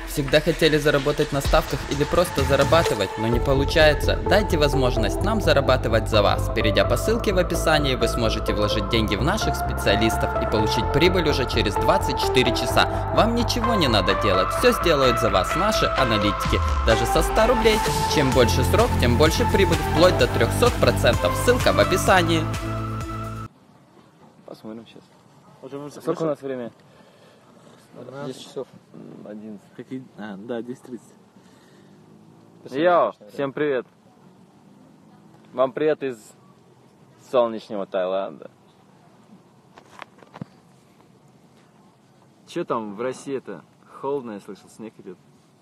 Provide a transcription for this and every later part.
Всегда хотели заработать на ставках или просто зарабатывать, но не получается? Дайте возможность нам зарабатывать за вас. Перейдя по ссылке в описании, вы сможете вложить деньги в наших специалистов и получить прибыль уже через 24 часа. Вам ничего не надо делать, все сделают за вас наши аналитики. Даже со 100 рублей. Чем больше срок, тем больше прибыль, вплоть до 300%. Ссылка в описании. Посмотрим сейчас. Сколько у нас время? 10 часов. 11. Какие? Да, 10:30. Йоу, всем привет. Вам привет из солнечного Таиланда. Че там в России-то? Холодно, я слышал, снег идет.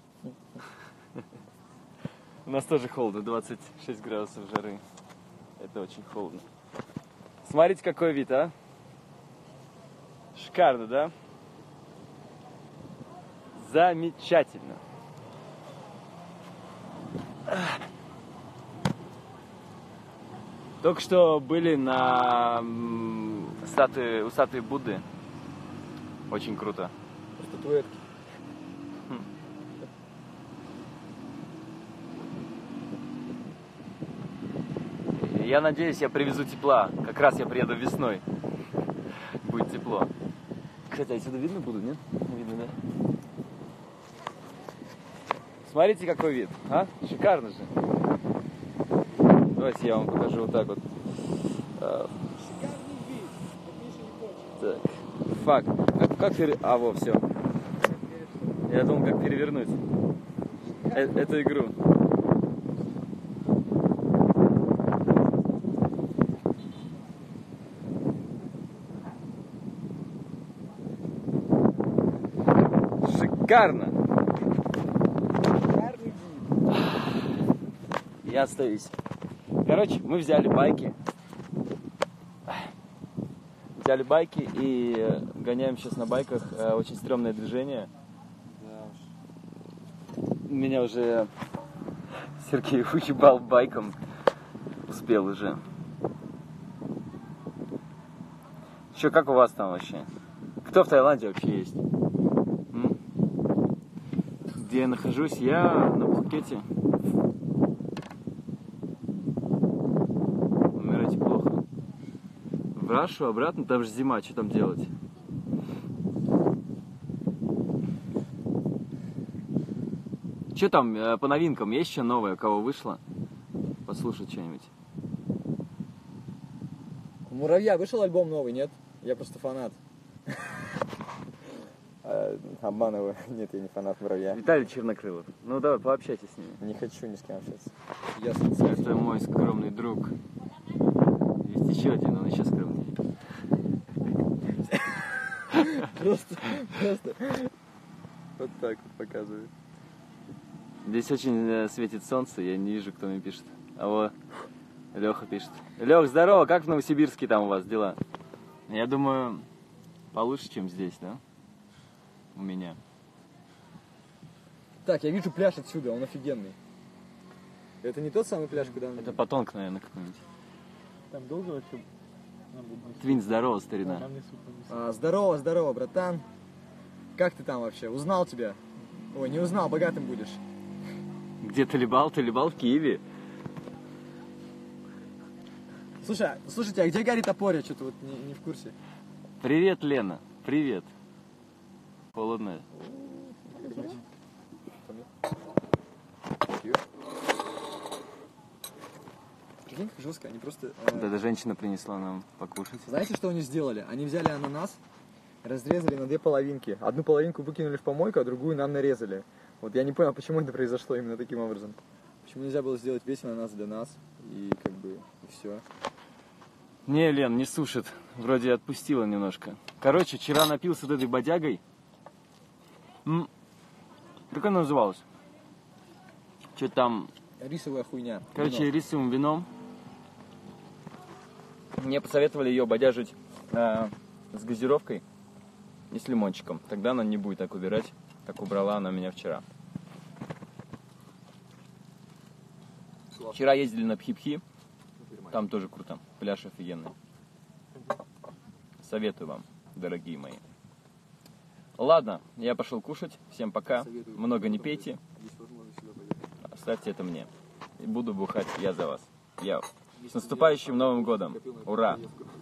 У нас тоже холодно, 26 градусов жары. Это очень холодно. Смотрите, какой вид, а? Шикарно, да? Замечательно. Только что были на у статуи Будды. Очень круто. Статуэтки. Я надеюсь, я привезу тепла. Как раз я приеду весной. Будет тепло. Кстати, отсюда видно будут, нет? Видно, да? Смотрите, какой вид, а? Шикарно же. Давайте я вам покажу вот так вот. Шикарный вид. Так, факт. Во, все. Я думал, как перевернуть эту игру. Шикарно. Я остаюсь. Короче, мы взяли байки. И гоняем сейчас на байках. Очень стрёмное движение. Меня уже Сергей уебал байком. Успел уже. Что, как у вас там вообще? Кто в Таиланде вообще есть? Где я нахожусь? Я на Пхукете. Умирать плохо. В Рашу обратно, там же зима, что там делать? Что там по новинкам? Есть еще новое, у кого вышло? Послушать что-нибудь. У Муравья вышел альбом новый, нет? Я просто фанат. Обманываю. Нет, я не фанат Муравья. Виталий Чернокрылов. Ну давай, пообщайся с ними. Не хочу ни с кем общаться. Это мой скромный друг. Есть еще один, он еще скромнее. Просто. Вот так вот показывает. Здесь очень светит солнце, я не вижу, кто мне пишет. А вот Леха пишет. Лех, здорово, как в Новосибирске там у вас дела? Я думаю, получше, чем здесь, да? У меня. Так, я вижу пляж отсюда, он офигенный. Это не тот самый пляж, куда... Это Патонг, наверное, какой-нибудь. Там долго вообще? Твин, здорово, старина. Здорово, братан. Как ты там вообще? Узнал тебя? Ой, не узнал, богатым будешь. Где Талибал? Талибал в Киеве. Слушайте, а где Гарри Топор? Я что-то вот не в курсе. Привет, Лена. Привет. Холодно. Прикинь, как жестко, они просто... Вот эта женщина принесла нам покушать. Знаете, что они сделали? Они взяли ананас, разрезали на две половинки. Одну половинку выкинули в помойку, а другую нам нарезали. Вот я не понял, почему это произошло именно таким образом. Почему нельзя было сделать весь ананас для нас, и как бы, и все. Не, Лен, не сушит. Вроде отпустила немножко. Короче, вчера напился вот этой бодягой. Как она называлась? Что там? Рисовая хуйня. Короче, вино. рисовым вином. Мне посоветовали ее бодяжить с газировкой и с лимончиком. Тогда она не будет так убирать, как убрала она меня вчера. Вчера ездили на Пхипхи. Там тоже круто. Пляж офигенный. Советую вам, дорогие мои. Ладно, я пошел кушать. Всем пока. Много не пейте. Оставьте это мне. И буду бухать я за вас. Я. С наступающим Новым годом. Ура!